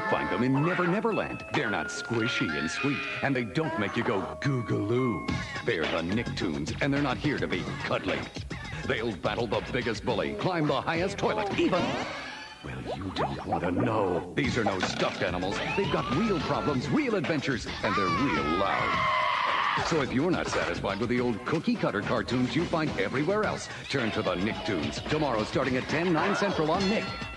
find them in Never Never Land. They're not squishy and sweet, and they don't make you go googaloo. They're the Nicktoons, and they're not here to be cuddly. They'll battle the biggest bully, climb the highest toilet, even... Well, you don't want to know. These are no stuffed animals. They've got real problems, real adventures, and they're real loud. So if you're not satisfied with the old cookie-cutter cartoons you find everywhere else, turn to the Nicktoons. Tomorrow starting at 10, 9 Central on Nick.